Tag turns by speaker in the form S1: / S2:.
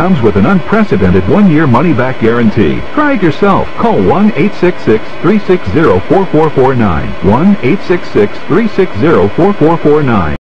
S1: comes with an unprecedented 1-year money-back guarantee. Try it yourself. Call 1-866-360-4449. 1-866-360-4449.